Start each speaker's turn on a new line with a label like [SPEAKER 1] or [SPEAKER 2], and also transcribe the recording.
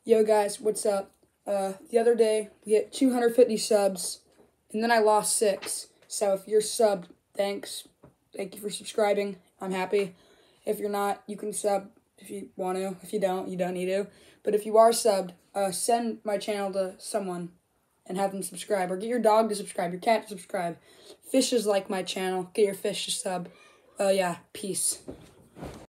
[SPEAKER 1] Yo guys, what's up? The other day we hit 250 subs, and then I lost 6. So if you're subbed, thanks. Thank you for subscribing. I'm happy. If you're not, you can sub if you want to. If you don't need to. But if you are subbed, send my channel to someone and have them subscribe. Or get your dog to subscribe, your cat to subscribe. Fishes like my channel. Get your fish to sub. Yeah, peace.